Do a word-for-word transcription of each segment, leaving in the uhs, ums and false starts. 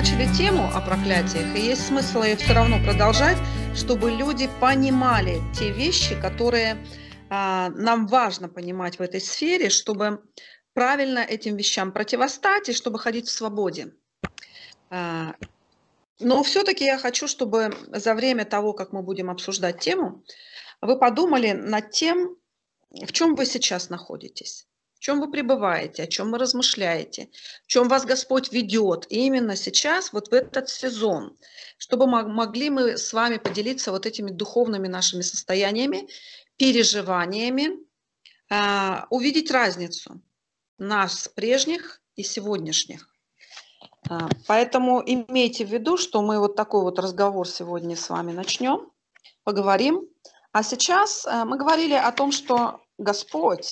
начали тему о проклятиях, и есть смысл ее все равно продолжать, чтобы люди понимали те вещи, которые а, нам важно понимать в этой сфере, чтобы правильно этим вещам противостать и чтобы ходить в свободе. А, но все-таки я хочу, чтобы за время того, как мы будем обсуждать тему, вы подумали над тем, в чем вы сейчас находитесь. В чем вы пребываете, о чем вы размышляете, в чем вас Господь ведет именно сейчас, вот в этот сезон, чтобы могли мы с вами поделиться вот этими духовными нашими состояниями, переживаниями, увидеть разницу нас прежних и сегодняшних. Поэтому имейте в виду, что мы вот такой вот разговор сегодня с вами начнем, поговорим. А сейчас мы говорили о том, что Господь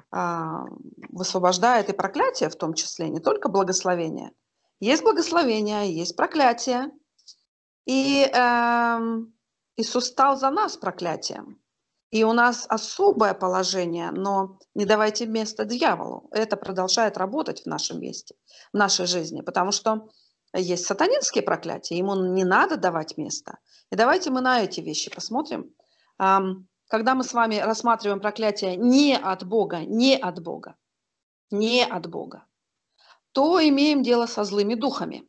высвобождает и проклятие в том числе, не только благословение. Есть благословение, есть проклятие. И э, Иисус стал за нас проклятием. И у нас особое положение, но не давайте место дьяволу. Это продолжает работать в нашем месте, в нашей жизни, потому что есть сатанинские проклятия, ему не надо давать место. И давайте мы на эти вещи посмотрим. Когда мы с вами рассматриваем проклятие не от Бога, не от Бога, не от Бога, то имеем дело со злыми духами,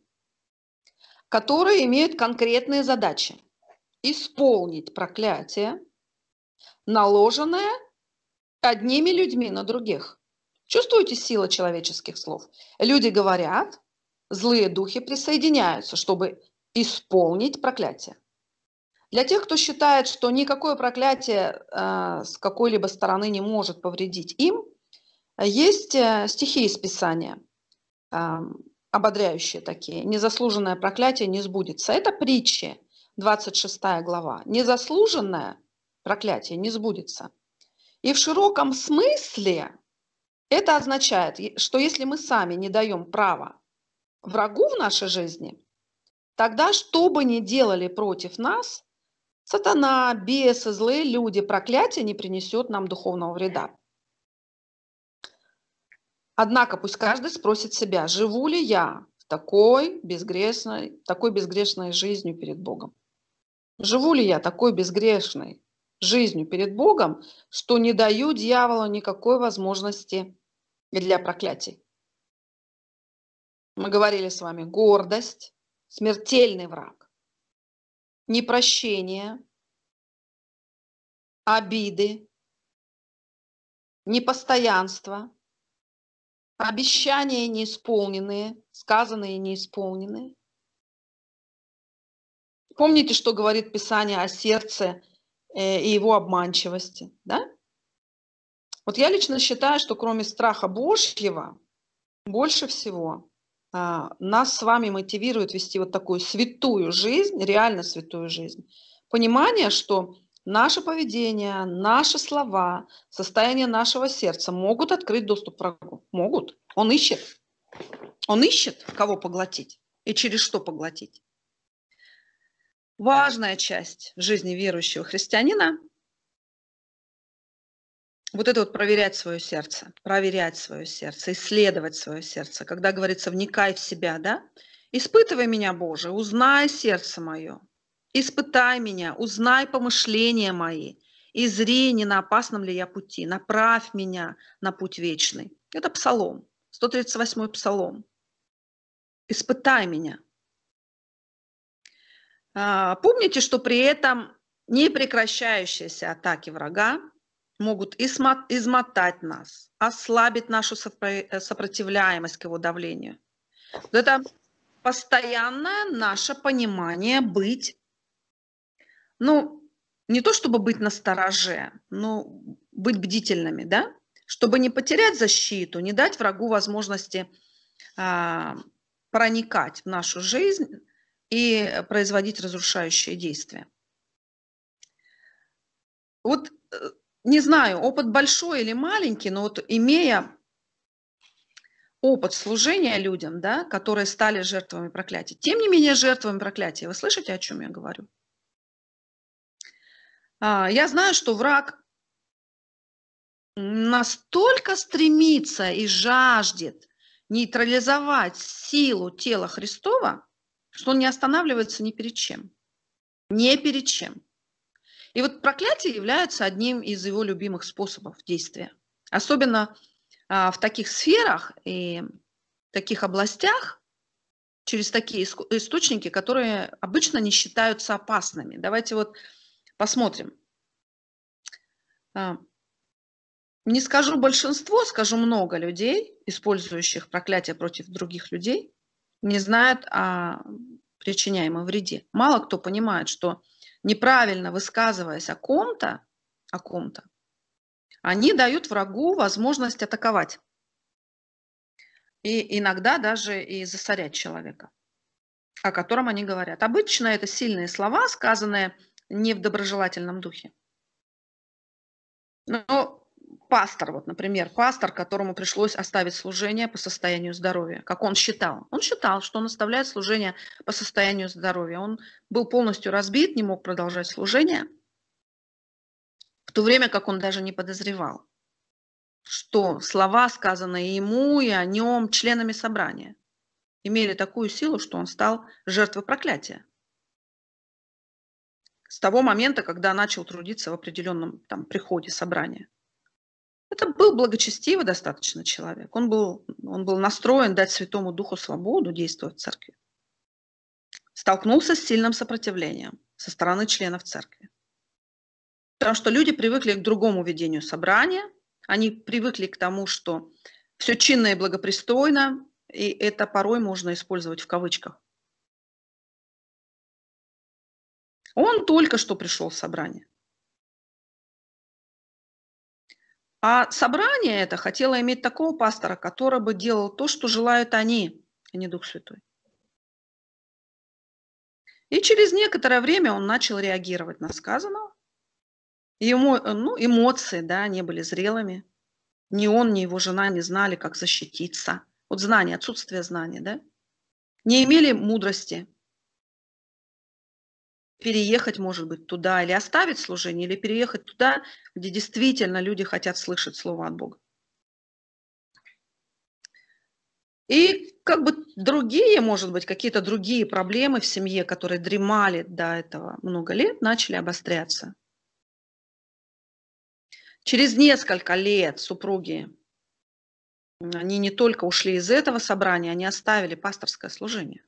которые имеют конкретные задачи. Исполнить проклятие, наложенное одними людьми на других. Чувствуете силу человеческих слов? Люди говорят, злые духи присоединяются, чтобы исполнить проклятие. Для тех, кто считает, что никакое проклятие э, с какой-либо стороны не может повредить им, есть э, стихи из Писания, э, ободряющие такие. «Незаслуженное проклятие не сбудется». Это притчи, двадцать шестая глава. «Незаслуженное проклятие не сбудется». И в широком смысле это означает, что если мы сами не даем права врагу в нашей жизни, тогда что бы ни делали против нас, сатана, бесы, злые люди, проклятие не принесет нам духовного вреда. Однако пусть каждый спросит себя, живу ли я в такой безгрешной, такой безгрешной жизнью перед Богом? Живу ли я такой безгрешной жизнью перед Богом, что не даю дьяволу никакой возможности для проклятий? Мы говорили с вами, гордость, смертельный враг, непрощение, обиды, непостоянство, обещания неисполненные, сказанные неисполненные. Помните, что говорит Писание о сердце и его обманчивости, да? Вот я лично считаю, что кроме страха Божьего, больше всего а, нас с вами мотивирует вести вот такую святую жизнь, реально святую жизнь. Понимание, что наше поведение, наши слова, состояние нашего сердца могут открыть доступ к врагу. Могут. Он ищет. Он ищет, кого поглотить и через что поглотить. Важная часть жизни верующего христианина – вот это вот проверять свое сердце, проверять свое сердце, исследовать свое сердце. Когда говорится, вникай в себя, да? Испытывай меня, Боже, узнай сердце мое, испытай меня, узнай помышления мои, и зри, не на опасном ли я пути, направь меня на путь вечный. Это Псалом, сто тридцать восьмой Псалом. Испытай меня. Помните, что при этом непрекращающиеся атаки врага могут измотать нас, ослабить нашу сопротивляемость к его давлению. Это постоянное наше понимание быть, ну, не то чтобы быть настороже, но быть бдительными, да? Чтобы не потерять защиту, не дать врагу возможности а, проникать в нашу жизнь и производить разрушающие действия. Вот не знаю, опыт большой или маленький, но вот имея опыт служения людям, да, которые стали жертвами проклятия, тем не менее жертвами проклятия, вы слышите, о чем я говорю? Я знаю, что враг настолько стремится и жаждет нейтрализовать силу тела Христова, что он не останавливается ни перед чем. Ни перед чем. И вот проклятие является одним из его любимых способов действия. Особенно а, в таких сферах и таких областях, через такие источники, которые обычно не считаются опасными. Давайте вот посмотрим. Не скажу большинство, скажу много людей, использующих проклятие против других людей, не знают о причиняемом вреде. Мало кто понимает, что неправильно высказываясь о ком-то, о ком-то, они дают врагу возможность атаковать. И иногда даже и засорять человека, о котором они говорят. Обычно это сильные слова, сказанные не в доброжелательном духе. Но пастор, вот, например, пастор, которому пришлось оставить служение по состоянию здоровья, как он считал. Он считал, что он оставляет служение по состоянию здоровья. Он был полностью разбит, не мог продолжать служение, в то время как он даже не подозревал, что слова, сказанные ему и о нем членами собрания, имели такую силу, что он стал жертвой проклятия. С того момента, когда начал трудиться в определенном там приходе собрания. Это был благочестивый достаточно человек. Он был, он был настроен дать Святому Духу свободу действовать в церкви. Столкнулся с сильным сопротивлением со стороны членов церкви. Потому что люди привыкли к другому ведению собрания, они привыкли к тому, что все чинно и благопристойно, и это порой можно использовать в кавычках. Он только что пришел в собрание. А собрание это хотело иметь такого пастора, который бы делал то, что желают они, а не Дух Святой. И через некоторое время он начал реагировать на сказанное. Ему, ну, эмоции, да, не были зрелыми. Ни он, ни его жена не знали, как защититься. Вот знание, отсутствие знания, да. Не имели мудрости переехать, может быть, туда, или оставить служение, или переехать туда, где действительно люди хотят слышать слово от Бога. И как бы другие, может быть, какие-то другие проблемы в семье, которые дремали до этого много лет, начали обостряться. Через несколько лет супруги, они не только ушли из этого собрания, они оставили пасторское служение.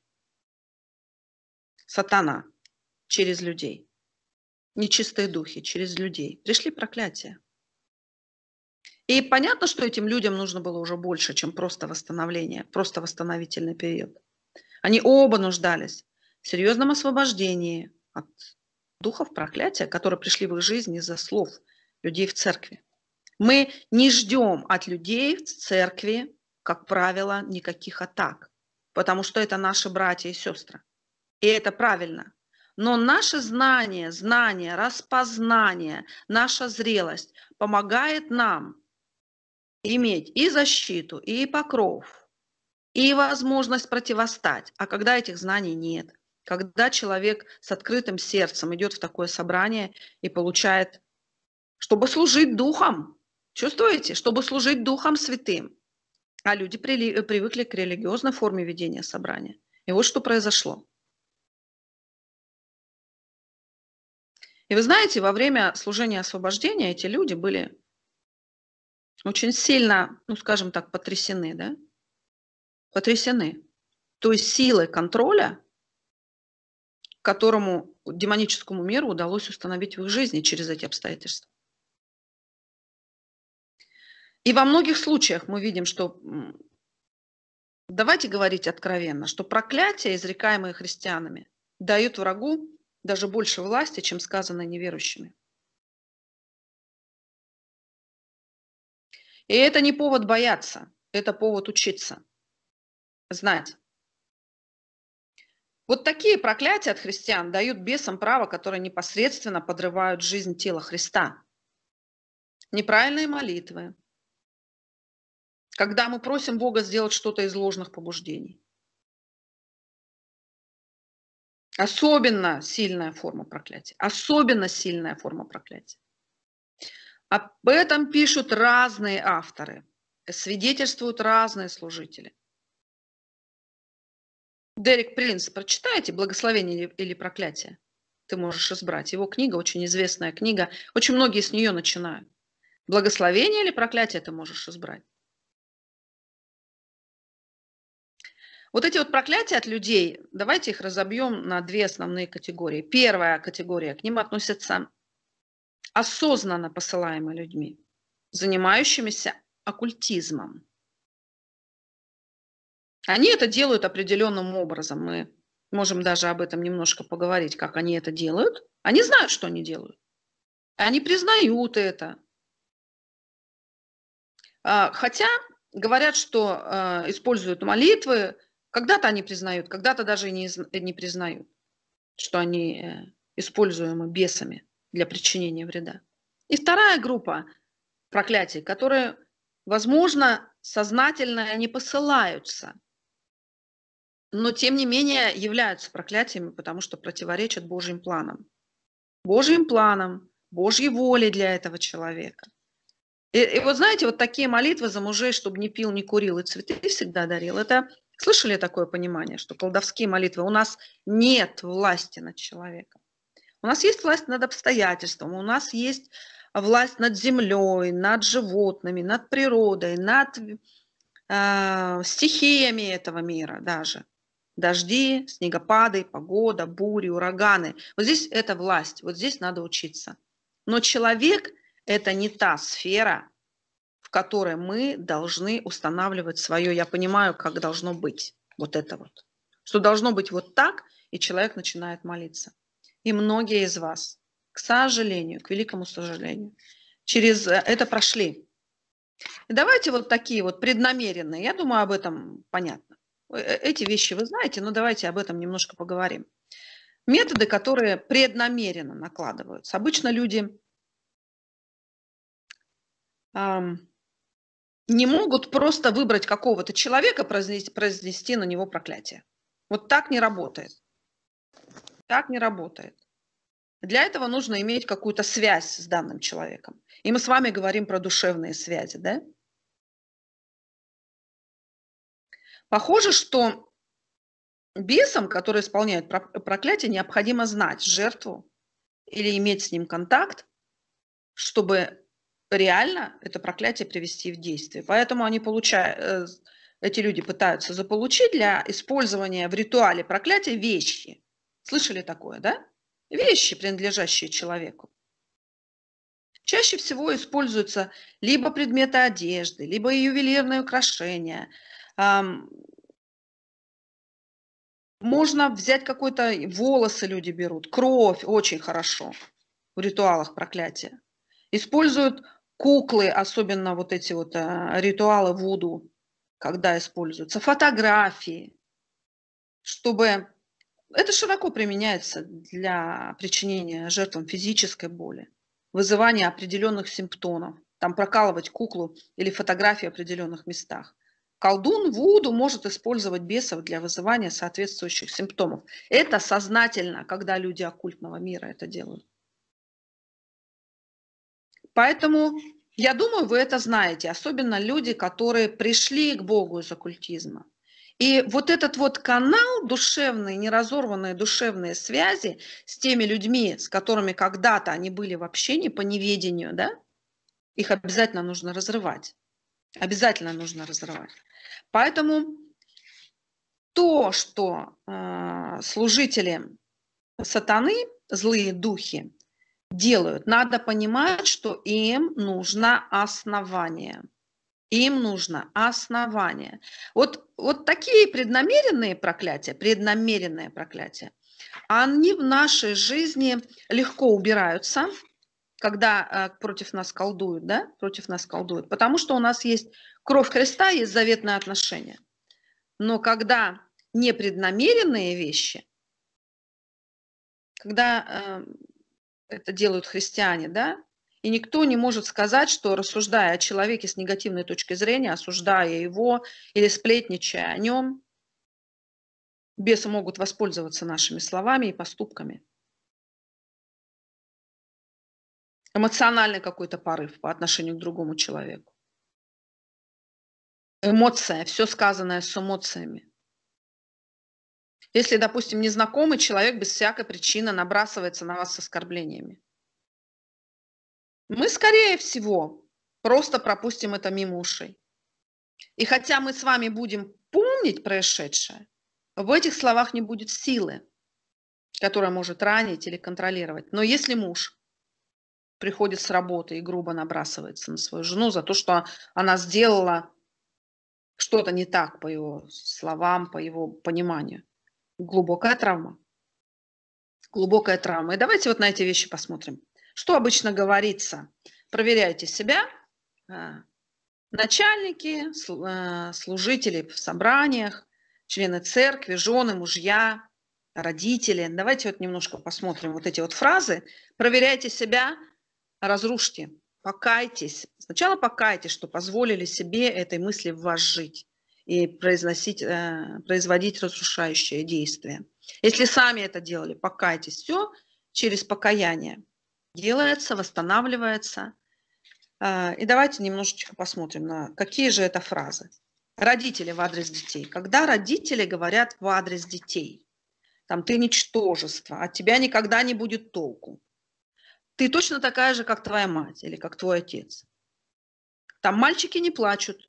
Сатана через людей. Нечистые духи через людей. Пришли проклятия. И понятно, что этим людям нужно было уже больше, чем просто восстановление, просто восстановительный период. Они оба нуждались в серьезном освобождении от духов проклятия, которые пришли в их жизнь из-за слов людей в церкви. Мы не ждем от людей в церкви, как правило, никаких атак, потому что это наши братья и сестры. И это правильно. Но наше знание, знание, распознание, наша зрелость помогает нам иметь и защиту, и покров, и возможность противостать. А когда этих знаний нет, когда человек с открытым сердцем идет в такое собрание и получает, чтобы служить духом, чувствуете, чтобы служить Духом Святым. А люди привыкли к религиозной форме ведения собрания. И вот что произошло. И вы знаете, во время служения освобождения эти люди были очень сильно, ну скажем так, потрясены, да? Потрясены. То есть силой контроля, которому демоническому миру удалось установить в их жизни через эти обстоятельства. И во многих случаях мы видим, что, давайте говорить откровенно, что проклятия, изрекаемые христианами, дают врагу даже больше власти, чем сказанное неверующими. И это не повод бояться, это повод учиться, знать. Вот такие проклятия от христиан дают бесам право, которые непосредственно подрывают жизнь тела Христа. Неправильные молитвы, когда мы просим Бога сделать что-то из ложных побуждений. Особенно сильная форма проклятия. Особенно сильная форма проклятия. Об этом пишут разные авторы, свидетельствуют разные служители. Дерек Принц, прочитайте «Благословение или, или проклятие». Ты можешь избрать. Его книга, очень известная книга. Очень многие с нее начинают. Благословение или проклятие ты можешь избрать. Вот эти вот проклятия от людей, давайте их разобьем на две основные категории. Первая категория, к ним относятся осознанно посылаемые людьми, занимающимися оккультизмом. Они это делают определенным образом. Мы можем даже об этом немножко поговорить, как они это делают. Они знают, что они делают. Они признают это. А, Хотя говорят, что а, используют молитвы. Когда-то они признают, когда-то даже и не, из- не признают, что они э, используемы бесами для причинения вреда. И вторая группа проклятий, которые, возможно, сознательно не посылаются, но тем не менее являются проклятиями, потому что противоречат Божьим планам. Божьим планам, Божьей воле для этого человека. И, и вот знаете, вот такие молитвы за мужей, чтобы не пил, не курил и цветы всегда дарил, это слышали такое понимание, что колдовские молитвы, у нас нет власти над человеком. У нас есть власть над обстоятельством, у нас есть власть над землей, над животными, над природой, над э, стихиями этого мира даже. Дожди, снегопады, погода, бури, ураганы. Вот здесь это власть, вот здесь надо учиться. Но человек – это не та сфера, в которой мы должны устанавливать свое «я понимаю, как должно быть». Вот это вот. Что должно быть вот так, и человек начинает молиться. И многие из вас, к сожалению, к великому сожалению, через это прошли. И давайте вот такие вот преднамеренные, я думаю, об этом понятно. Э, э, Эти вещи вы знаете, но давайте об этом немножко поговорим. Методы, которые преднамеренно накладываются. Обычно люди ам, не могут просто выбрать какого-то человека, произнести, произнести на него проклятие. Вот так не работает. Так не работает. Для этого нужно иметь какую-то связь с данным человеком. И мы с вами говорим про душевные связи, да? Похоже, что бесам, которые исполняют проклятие, необходимо знать жертву или иметь с ним контакт, чтобы реально это проклятие привести в действие. Поэтому они получают, эти люди пытаются заполучить для использования в ритуале проклятия вещи. Слышали такое, да? Вещи, принадлежащие человеку. Чаще всего используются либо предметы одежды, либо ювелирные украшения. Можно взять какой-то, волосы люди берут, кровь очень хорошо в ритуалах проклятия. Используют куклы, особенно вот эти вот а, ритуалы вуду, когда используются, фотографии, чтобы... Это широко применяется для причинения жертвам физической боли, вызывания определенных симптомов, там прокалывать куклу или фотографии в определенных местах. Колдун вуду может использовать бесов для вызывания соответствующих симптомов. Это сознательно, когда люди оккультного мира это делают. Поэтому, я думаю, вы это знаете, особенно люди, которые пришли к Богу из оккультизма. И вот этот вот канал душевный, неразорванные душевные связи с теми людьми, с которыми когда-то они были в общении по неведению, да, их обязательно нужно разрывать. Обязательно нужно разрывать. Поэтому то, что э, служители сатаны, злые духи, делают, надо понимать, что им нужно основание. Им нужно основание. Вот, вот такие преднамеренные проклятия, преднамеренные проклятия, они в нашей жизни легко убираются, когда э, против нас колдуют, да, против нас колдуют, потому что у нас есть кровь Христа, есть заветное отношение. Но когда непреднамеренные вещи, когда э, это делают христиане, да, и никто не может сказать, что, рассуждая о человеке с негативной точки зрения, осуждая его или сплетничая о нем, бесы могут воспользоваться нашими словами и поступками. Эмоциональный какой-то порыв по отношению к другому человеку. Эмоция, все сказанное с эмоциями. Если, допустим, незнакомый человек без всякой причины набрасывается на вас с оскорблениями. Мы, скорее всего, просто пропустим это мимо ушей. И хотя мы с вами будем помнить происшедшее, в этих словах не будет силы, которая может ранить или контролировать. Но если муж приходит с работы и грубо набрасывается на свою жену за то, что она сделала что-то не так по его словам, по его пониманию, глубокая травма. Глубокая травма. И давайте вот на эти вещи посмотрим. Что обычно говорится? Проверяйте себя. Начальники, служители в собраниях, члены церкви, жены, мужья, родители. Давайте вот немножко посмотрим вот эти вот фразы. Проверяйте себя, разрушьте, покайтесь. Сначала покайтесь, что позволили себе этой мысли в вас жить и произносить, производить разрушающие действия. Если сами это делали, покайтесь. Все через покаяние делается, восстанавливается. И давайте немножечко посмотрим, на какие же это фразы. Родители в адрес детей. Когда родители говорят в адрес детей, там, ты ничтожество, от тебя никогда не будет толку. Ты точно такая же, как твоя мать или как твой отец. Там мальчики не плачут.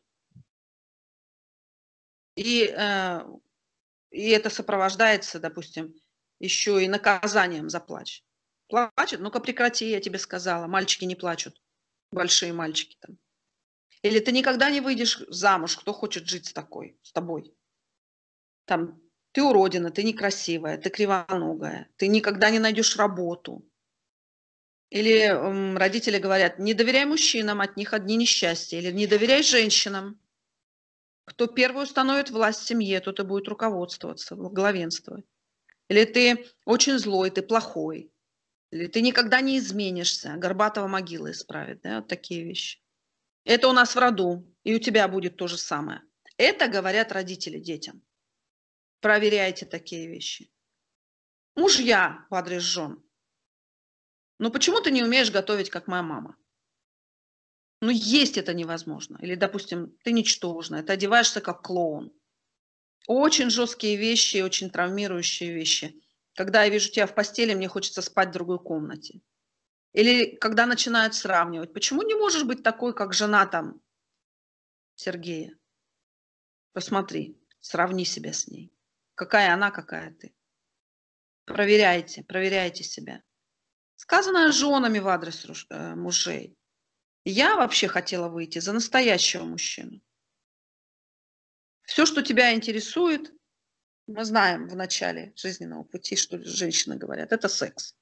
И, э, и это сопровождается, допустим, еще и наказанием за плач. Плачут? Ну-ка прекрати, я тебе сказала. Мальчики не плачут. Большие мальчики там. Или ты никогда не выйдешь замуж, кто хочет жить с такой, с тобой. Там, ты уродина, ты некрасивая, ты кривоногая, ты никогда не найдешь работу. Или м, родители говорят, не доверяй мужчинам, от них одни несчастья. Или не доверяй женщинам. Кто первый установит власть в семье, тот и будет руководствоваться, главенствовать. Или ты очень злой, ты плохой. Или ты никогда не изменишься, Горбатова могила исправит. Да? Вот такие вещи. Это у нас в роду, и у тебя будет то же самое. Это говорят родители детям. Проверяйте такие вещи. Мужья в адрес жен. Ну почему ты не умеешь готовить, как моя мама? Ну есть это невозможно. Или, допустим, ты ничтожная, ты одеваешься как клоун. Очень жесткие вещи, очень травмирующие вещи. Когда я вижу тебя в постели, мне хочется спать в другой комнате. Или когда начинают сравнивать. Почему не можешь быть такой, как жена там Сергея? Посмотри, сравни себя с ней. Какая она, какая ты. Проверяйте, проверяйте себя. Сказано женами в адрес мужей. Я вообще хотела выйти за настоящего мужчину. Все, что тебя интересует, мы знаем в начале жизненного пути, что женщины говорят, это секс.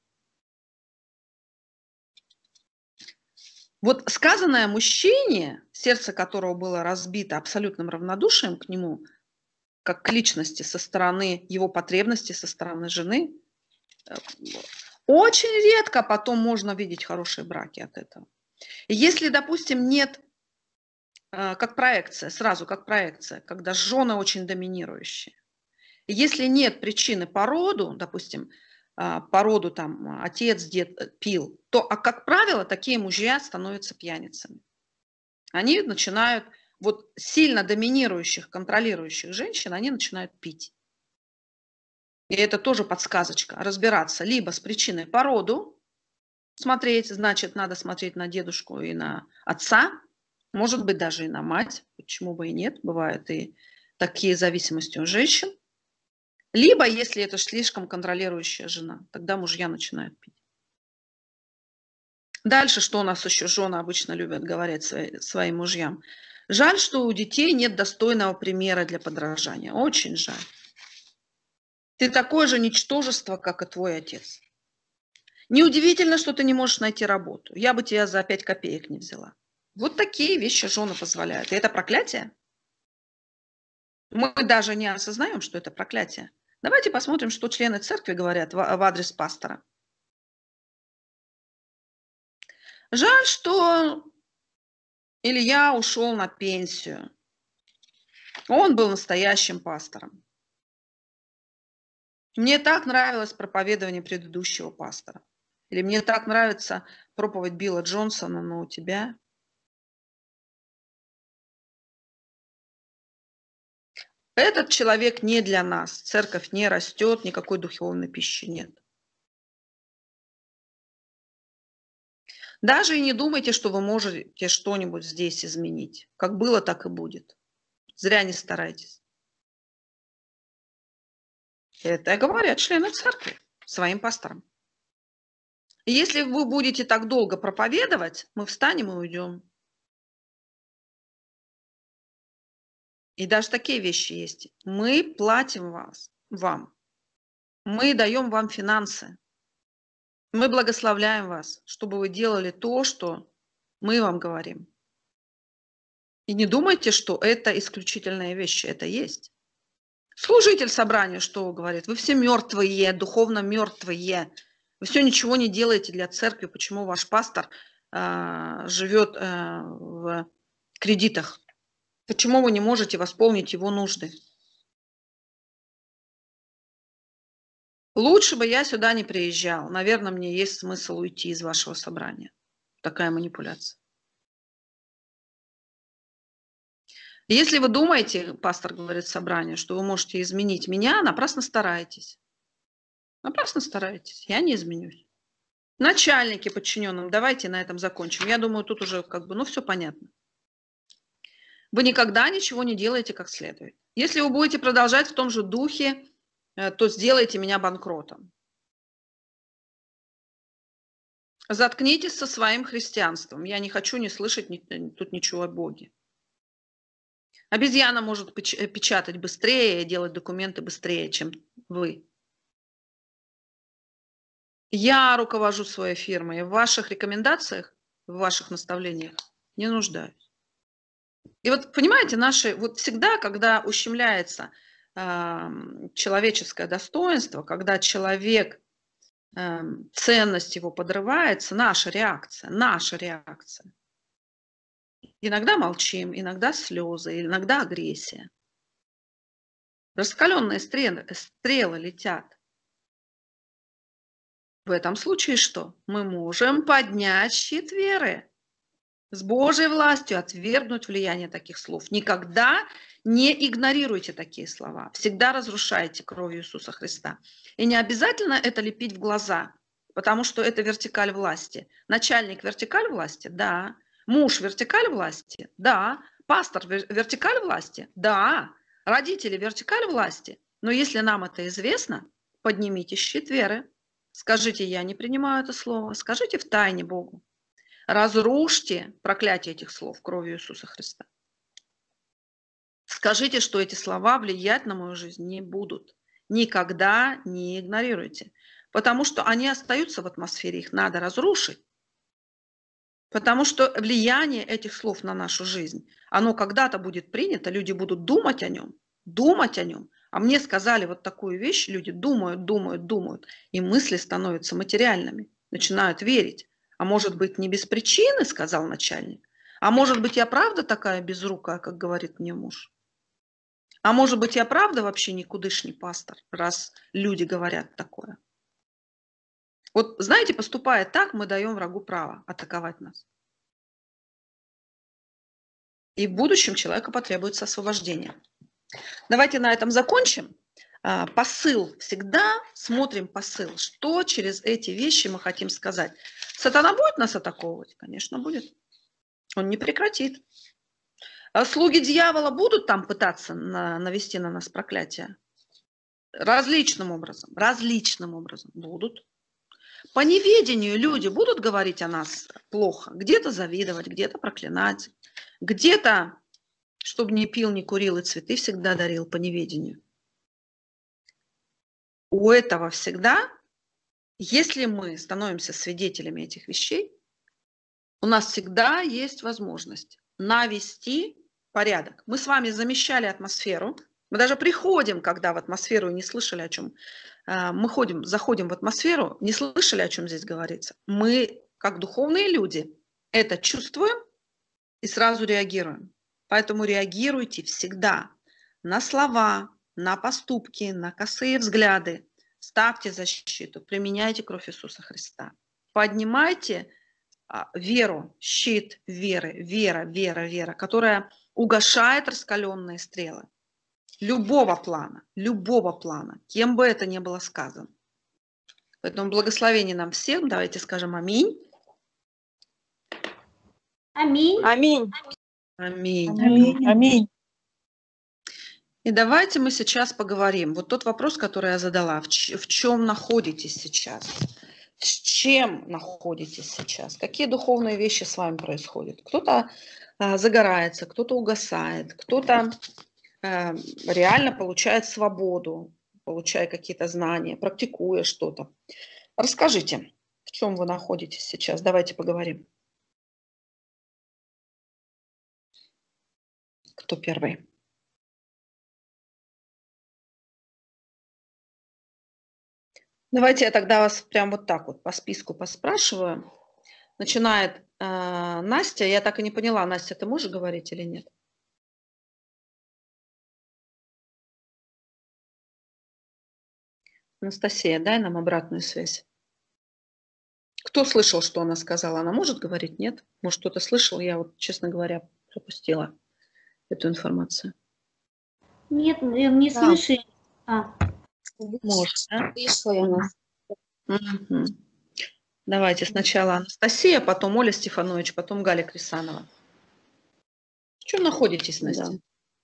Вот сказанное мужчине, сердце которого было разбито абсолютным равнодушием к нему, как к личности со стороны его потребностей, со стороны жены, очень редко потом можно видеть хорошие браки от этого. И если, допустим, нет, как проекция, сразу как проекция, когда жены очень доминирующие, если нет причины по роду, допустим, по роду там отец, дед пил, то, а как правило, такие мужья становятся пьяницами. Они начинают, вот сильно доминирующих, контролирующих женщин, они начинают пить. И это тоже подсказочка, разбираться либо с причиной по роду, смотреть, значит, надо смотреть на дедушку и на отца, может быть, даже и на мать, почему бы и нет, бывают и такие зависимости у женщин. Либо, если это слишком контролирующая жена, тогда мужья начинают пить. Дальше, что у нас еще жены обычно любят говорить свои, своим мужьям. Жаль, что у детей нет достойного примера для подражания. Очень жаль. Ты такое же ничтожество, как и твой отец. Неудивительно, что ты не можешь найти работу. Я бы тебя за пять копеек не взяла. Вот такие вещи жены позволяют. И это проклятие. Мы даже не осознаем, что это проклятие. Давайте посмотрим, что члены церкви говорят в адрес пастора. Жаль, что Илья ушел на пенсию. Он был настоящим пастором. Мне так нравилось проповедование предыдущего пастора. Или мне так нравится проповедь Билла Джонсона, но у тебя... Этот человек не для нас. Церковь не растет, никакой духовной пищи нет. Даже и не думайте, что вы можете что-нибудь здесь изменить. Как было, так и будет. Зря не старайтесь. Это говорят члены церкви своим пасторам. И если вы будете так долго проповедовать, мы встанем и уйдем. И даже такие вещи есть. Мы платим вас, вам. Мы даем вам финансы. Мы благословляем вас, чтобы вы делали то, что мы вам говорим. И не думайте, что это исключительные вещи. Это есть. Служитель собрания что говорит? Вы все мертвые, духовно мертвые. Вы все ничего не делаете для церкви. Почему ваш пастор э, живет э, в кредитах? Почему вы не можете восполнить его нужды? Лучше бы я сюда не приезжал. Наверное, мне есть смысл уйти из вашего собрания. Такая манипуляция. Если вы думаете, пастор говорит собранию, что вы можете изменить меня, напрасно стараетесь. Напрасно стараетесь. Я не изменюсь. Начальники подчиненным, давайте на этом закончим. Я думаю, тут уже как бы, ну, все понятно. Вы никогда ничего не делаете как следует. Если вы будете продолжать в том же духе, то сделайте меня банкротом. Заткнитесь со своим христианством. Я не хочу не слышать тут ничего о Боге. Обезьяна может печатать быстрее, делать документы быстрее, чем вы. Я руковожу своей фирмой. В ваших рекомендациях, в ваших наставлениях не нуждаюсь. И вот, понимаете, наши, вот всегда, когда ущемляется э, человеческое достоинство, когда человек, э, ценность его подрывается, наша реакция, наша реакция. Иногда молчим, иногда слезы, иногда агрессия. Раскаленные стрелы, стрелы летят. В этом случае что? Мы можем поднять щит веры. С Божьей властью отвергнуть влияние таких слов. Никогда не игнорируйте такие слова. Всегда разрушайте кровью Иисуса Христа. И не обязательно это лепить в глаза, потому что это вертикаль власти. Начальник вертикаль власти? Да. Муж вертикаль власти? Да. Пастор вертикаль власти? Да. Родители вертикаль власти? Но если нам это известно, поднимите щит веры. Скажите, я не принимаю это слово. Скажите в тайне Богу. Разрушьте проклятие этих слов кровью Иисуса Христа. Скажите, что эти слова влиять на мою жизнь не будут. Никогда не игнорируйте. Потому что они остаются в атмосфере, их надо разрушить. Потому что влияние этих слов на нашу жизнь, оно когда-то будет принято, люди будут думать о нем, думать о нем. А мне сказали вот такую вещь, люди думают, думают, думают, и мысли становятся материальными, начинают верить. А может быть, не без причины, сказал начальник. А может быть, я правда такая безрукая, как говорит мне муж. А может быть, я правда вообще никудышний пастор, раз люди говорят такое. Вот знаете, поступая так, мы даем врагу право атаковать нас. И в будущем человеку потребуется освобождение. Давайте на этом закончим. Посыл. Всегда смотрим посыл. Что через эти вещи мы хотим сказать. Сатана будет нас атаковывать? Конечно, будет. Он не прекратит. Слуги дьявола будут там пытаться навести на нас проклятие? Различным образом. Различным образом будут. По неведению люди будут говорить о нас плохо. Где-то завидовать, где-то проклинать. Где-то, чтобы не пил, не курил и цветы всегда дарил по неведению. У этого всегда, если мы становимся свидетелями этих вещей, у нас всегда есть возможность навести порядок. Мы с вами замещали атмосферу. Мы даже приходим, когда в атмосферу не слышали, о чем. Мы ходим, заходим в атмосферу, не слышали, о чем здесь говорится. Мы, как духовные люди, это чувствуем и сразу реагируем. Поэтому реагируйте всегда на слова, на поступки, на косые взгляды. Ставьте защиту, применяйте кровь Иисуса Христа. Поднимайте а, веру, щит веры, вера, вера, вера, которая угошает раскаленные стрелы. любого плана, любого плана, кем бы это ни было сказано. Поэтому благословение нам всем. Давайте скажем аминь. Аминь. Аминь. Аминь. Аминь. Аминь. И давайте мы сейчас поговорим. Вот тот вопрос, который я задала. В, ч- в чем находитесь сейчас? С чем находитесь сейчас? Какие духовные вещи с вами происходят? Кто-то а, загорается, кто-то угасает, кто-то а, реально получает свободу, получая какие-то знания, практикуя что-то. Расскажите, в чем вы находитесь сейчас? Давайте поговорим. Кто первый? Давайте я тогда вас прям вот так вот по списку поспрашиваю. Начинает э, Настя. Я так и не поняла, Настя, ты можешь говорить или нет? Анастасия, дай нам обратную связь. Кто слышал, что она сказала? Она может говорить? Нет? Может, кто-то слышал? Я вот, честно говоря, пропустила эту информацию. Нет, не Да. слышали. А, Может, да? Вышла я нас. Мгм. Давайте сначала Анастасия, потом Оля Стефанович, потом Галя Крисанова. В чем находитесь, Настя?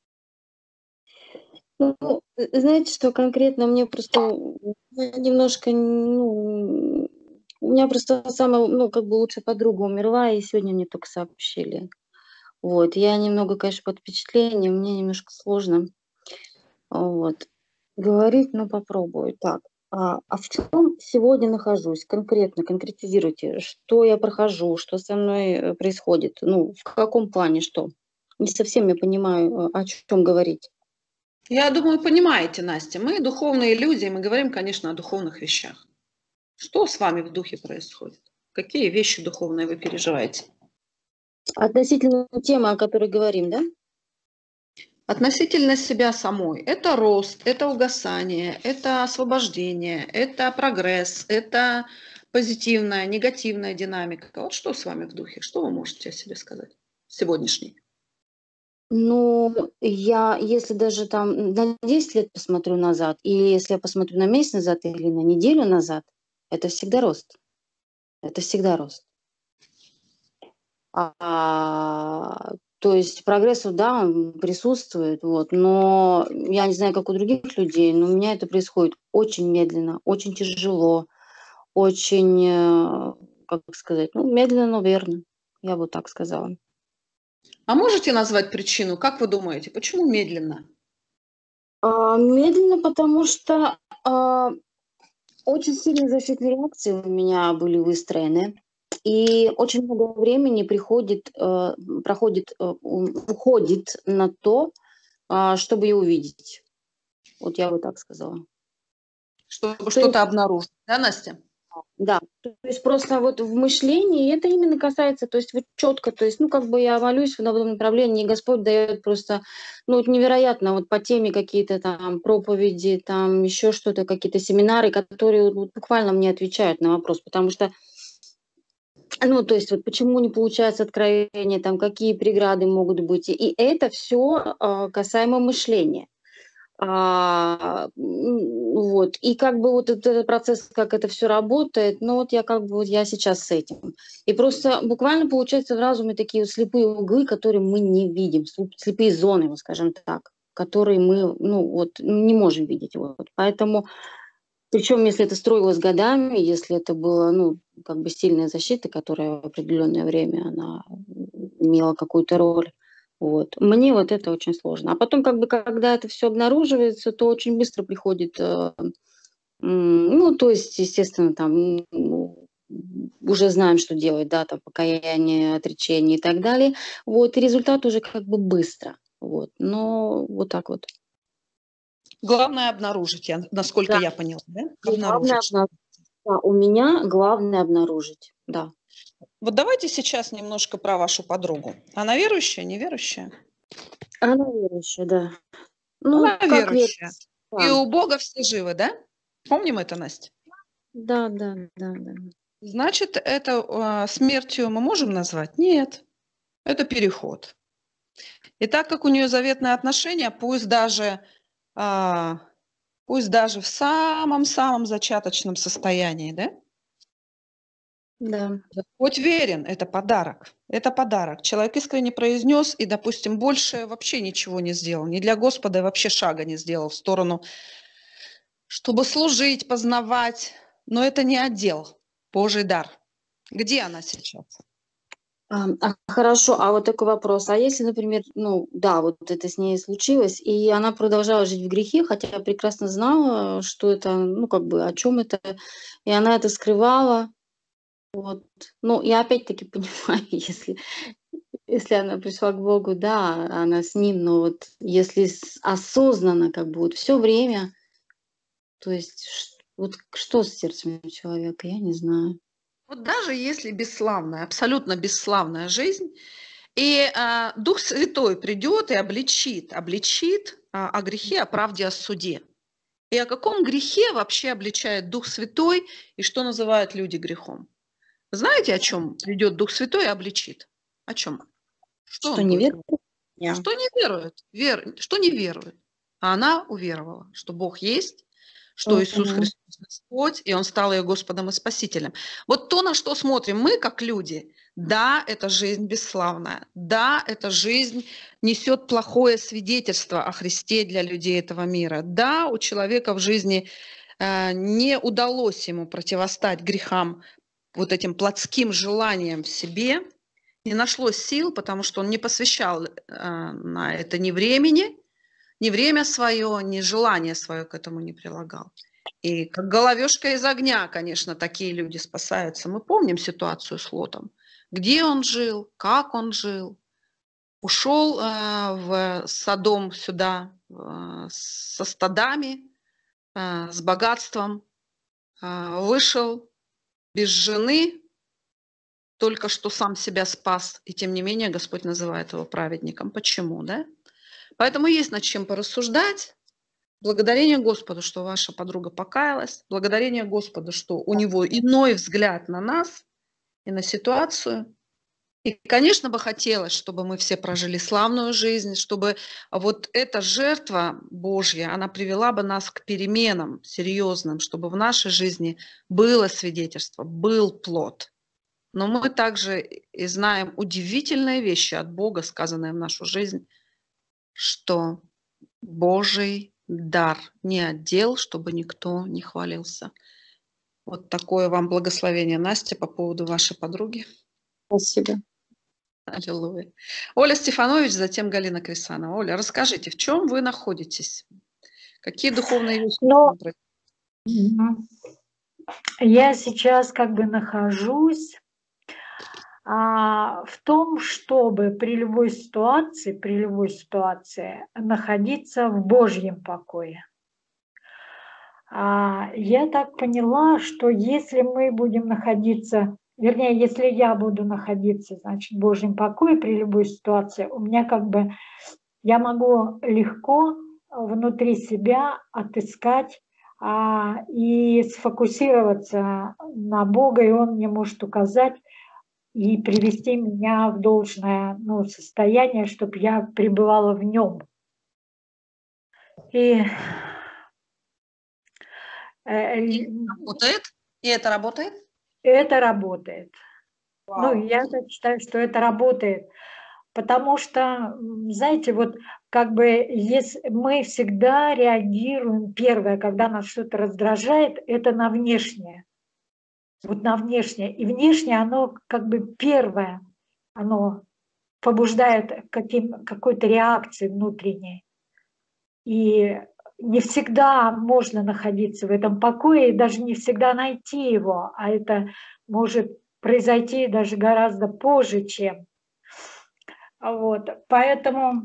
Да. Ну, знаете, что конкретно мне просто я немножко, ну, у меня просто самая, ну, как бы лучшая подруга умерла, и сегодня мне только сообщили. Вот, я немного, конечно, под впечатлением, мне немножко сложно, вот, говорить, но попробую. Так, а, а в чем сегодня нахожусь? Конкретно, конкретизируйте, что я прохожу, что со мной э, происходит, ну, в каком плане, что? Не совсем я понимаю, э, о чем говорить. Я думаю, понимаете, Настя, мы духовные люди, и мы говорим, конечно, о духовных вещах. Что с вами в духе происходит? Какие вещи духовные вы переживаете? Относительно темы, о которой говорим, да? Относительно себя самой. Это рост, это угасание, это освобождение, это прогресс, это позитивная, негативная динамика. Вот что с вами в духе? Что вы можете о себе сказать сегодняшний? Ну, я, если даже там на десять лет посмотрю назад, или если я посмотрю на месяц назад или на неделю назад, это всегда рост. Это всегда рост. А, то есть прогресс, да, он присутствует, вот, но я не знаю, как у других людей, но у меня это происходит очень медленно, очень тяжело, очень, э, как сказать, ну, медленно, но верно, я бы так сказала. А можете назвать причину? Как вы думаете, почему медленно? А, медленно, потому что а, очень сильные защитные реакции у меня были выстроены. И очень много времени приходит, э, проходит, э, у- уходит на то, а, чтобы ее увидеть. Вот я бы так сказала. Чтобы То есть, что-то обнаружить, да, Настя? да, то есть просто вот в мышлении это именно касается, то есть вот четко, то есть, ну, как бы я молюсь в этом направлении, и Господь дает просто, ну, вот невероятно, вот по теме какие-то там проповеди, там еще что-то, какие-то семинары, которые вот буквально мне отвечают на вопрос, потому что ну, то есть вот почему не получается откровение, там какие преграды могут быть. И это все касаемо мышления. А, м, вот. И как бы вот этот процесс, как это все работает, ну вот я как бы вот я сейчас с этим. И просто буквально получается в разуме такие вот слепые углы, которые мы не видим, слеп- слепые зоны, вот скажем так, которые мы, ну вот, не можем видеть. Вот. Поэтому причем, если это строилось годами, если это было, ну, как бы сильная защита, которая в определенное время она имела какую-то роль. Вот. Мне вот это очень сложно. А потом, как бы, когда это все обнаруживается, то очень быстро приходит, э, м, ну, то есть, естественно, там ну, уже знаем, что делать, да, там покаяние, отречение и так далее. Вот, и результат уже как бы быстро. Вот. Но вот так вот. Главное обнаружить, я, насколько Да, я поняла, да? главное Обнаружить. обнаружить. Да, у меня главное обнаружить, да. Вот давайте сейчас немножко про вашу подругу. Она верующая, неверующая? Она верующая, да. Ну, Она как верующая. верующая, И да. у Бога все живы, да? Помним это, Настя? Да, да, да, да. Значит, это а, смертью мы можем назвать? Нет. Это переход. И так как у нее заветные отношения, пусть даже а, пусть даже в самом-самом зачаточном состоянии, да? Да. Господь верен, это подарок. Это подарок. Человек искренне произнес и, допустим, больше вообще ничего не сделал. Ни для Господа вообще шага не сделал в сторону, чтобы служить, познавать. Но это не отдел, Божий дар. Где она сейчас? А, а, хорошо, а вот такой вопрос. А если, например, ну да, вот это с ней случилось, и она продолжала жить в грехе, хотя прекрасно знала, что это, ну как бы, о чем это, и она это скрывала. Вот. Ну, я опять-таки понимаю, если, если она пришла к Богу, да, она с Ним, но вот если с- осознанно, как бы, вот все время, то есть, ш- вот что с сердцем у человека, я не знаю. Вот даже если бесславная, абсолютно бесславная жизнь, и а, Дух Святой придет и обличит, обличит а, о грехе, о правде, о суде. И о каком грехе вообще обличает Дух Святой и что называют люди грехом? Вы знаете, о чем придет Дух Святой и обличит? О чем? Что Что он не будет верю? говорить? Что не верует, вер... что не верует. А она уверовала, что Бог есть, что Иисус Мгм. Христос Господь, и Он стал ее Господом и Спасителем. Вот то, на что смотрим мы, как люди, да, это жизнь бесславная, да, эта жизнь несет плохое свидетельство о Христе для людей этого мира, да, у человека в жизни э, не удалось ему противостать грехам, вот этим плотским желаниям в себе, не нашлось сил, потому что он не посвящал э, на это ни времени, ни время свое, ни желание свое к этому не прилагал. И как головешка из огня, конечно, такие люди спасаются. Мы помним ситуацию с Лотом. Где он жил, как он жил. Ушел э, в Содом сюда э, со стадами, э, с богатством. Э, вышел без жены, только что сам себя спас. И тем не менее Господь называет его праведником. Почему, да? Поэтому есть над чем порассуждать. Благодарение Господу, что ваша подруга покаялась. Благодарение Господу, что у него иной взгляд на нас и на ситуацию. И, конечно, бы хотелось, чтобы мы все прожили славную жизнь, чтобы вот эта жертва Божья, она привела бы нас к переменам серьезным, чтобы в нашей жизни было свидетельство, был плод. Но мы также и знаем удивительные вещи от Бога, сказанные в нашу жизнь, что Божий дар не отдел, чтобы никто не хвалился. Вот такое вам благословение, Настя, по поводу вашей подруги. Спасибо. Аллилуйя. Оля Стефанович, затем Галина Крисанова. Оля, расскажите, в чем вы находитесь? Какие духовные вещи? Но я сейчас как бы нахожусь а, в том, чтобы при любой ситуации, при любой ситуации находиться в Божьем покое. А, я так поняла, что если мы будем находиться, вернее, если я буду находиться, значит, в Божьем покое при любой ситуации, у меня как бы, я могу легко внутри себя отыскать а, и сфокусироваться на Бога, и Он мне может указать и привести меня в должное, ну, состояние, чтобы я пребывала в Нем. И И работает? И это работает? это работает. Вау. Ну, я так считаю, что это работает. Потому что, знаете, вот как бы если мы всегда реагируем, первое, когда нас что-то раздражает, это на внешнее. Вот на внешнее. И внешнее, оно как бы первое, оно побуждает каким, какой-то реакции внутренней. И не всегда можно находиться в этом покое, и даже не всегда найти его, а это может произойти даже гораздо позже, чем. Вот. Поэтому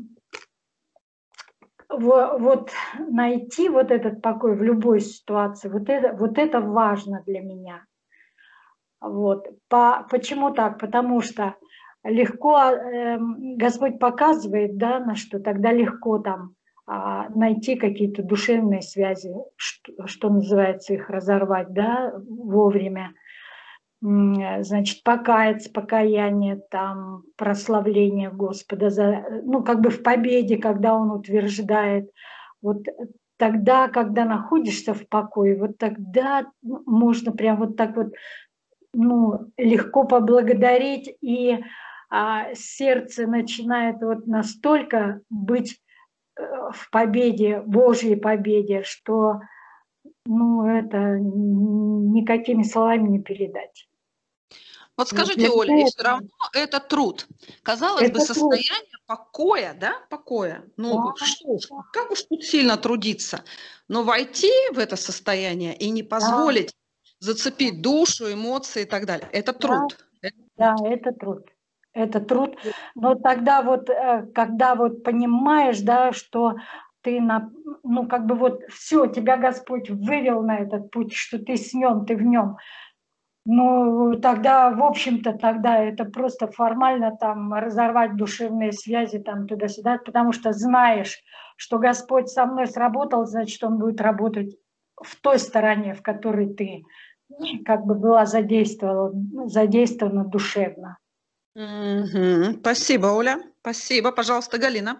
вот найти вот этот покой в любой ситуации, вот это, вот это важно для меня. Вот. По, почему так? Потому что легко э, Господь показывает, да, на что тогда легко там а, найти какие-то душевные связи, что, что называется, их разорвать, да, вовремя. Значит, покаяться, покаяние, там, прославление Господа, за, ну, как бы в победе, когда Он утверждает. Вот тогда, когда находишься в покое, вот тогда можно прям вот так вот, ну, легко поблагодарить, и а, сердце начинает вот настолько быть э, в победе, Божьей победе, что, ну, это н- никакими словами не передать. Вот Вот скажите, для Оля, и меня все равно это труд. Казалось бы, Это труд, состояние покоя, да, покоя. Ну, да, ш- как уж тут сильно трудиться. Но войти в это состояние и не да, позволить зацепить душу, эмоции и так далее. Это да, труд. Это да, труд. это труд. Это труд. Но тогда вот, э, когда вот понимаешь, да, что ты на, ну, как бы вот все, тебя Господь вывел на этот путь, что ты с нем, ты в нем. Ну, тогда, в общем-то, тогда это просто формально там разорвать душевные связи там туда-сюда, потому что знаешь, что Господь со мной сработал, значит, Он будет работать в той стороне, в которой ты как бы была задействована, задействована душевно. Мгм. Спасибо, Оля. Спасибо. Пожалуйста, Галина.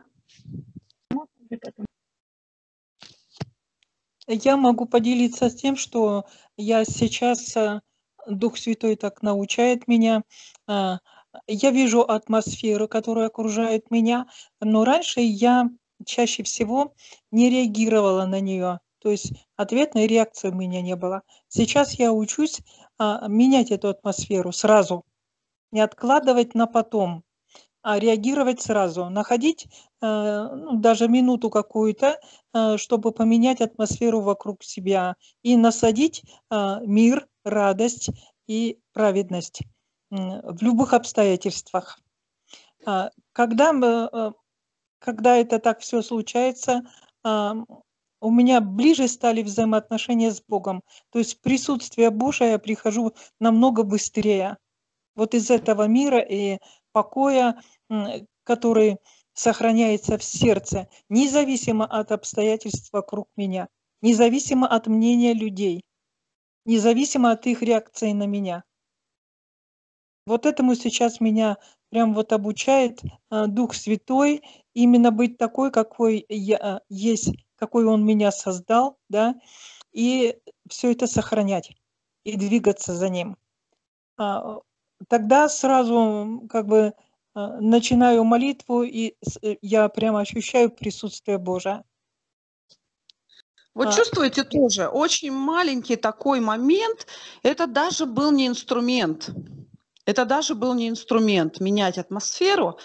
Я могу поделиться с тем, что я сейчас, э, Дух Святой так научает меня. а, Я вижу атмосферу, которая окружает меня, но раньше я чаще всего не реагировала на нее. То есть ответной реакции у меня не было. Сейчас я учусь а, менять эту атмосферу сразу, не откладывать на потом, а реагировать сразу, находить, э, ну, даже минуту какую-то, э, чтобы поменять атмосферу вокруг себя и насадить э, мир, радость и праведность м, в любых обстоятельствах. А, Когда, мы, э, когда это так все случается, а, у меня ближе стали взаимоотношения с Богом. То есть в присутствие Божие я прихожу намного быстрее. Вот из этого мира и покоя, м, который сохраняется в сердце, независимо от обстоятельств вокруг меня, независимо от мнения людей, независимо от их реакции на меня. Вот этому сейчас меня прям вот обучает э, Дух Святой, именно быть такой, какой я есть, какой Он меня создал, да, и все это сохранять и двигаться за Ним. А, Тогда сразу как бы а, начинаю молитву, и с- э, я прямо ощущаю присутствие Божие. Вот А, чувствуете тоже, очень маленький такой момент, это даже был не инструмент. Это даже был не инструмент менять атмосферу,